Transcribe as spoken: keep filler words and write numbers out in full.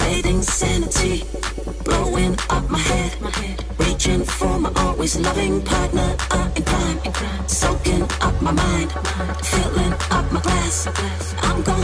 fading sanity, blowing up my head, reaching for my always loving partner uh, in crime, soaking up my mind, filling up my glass. I'm gonna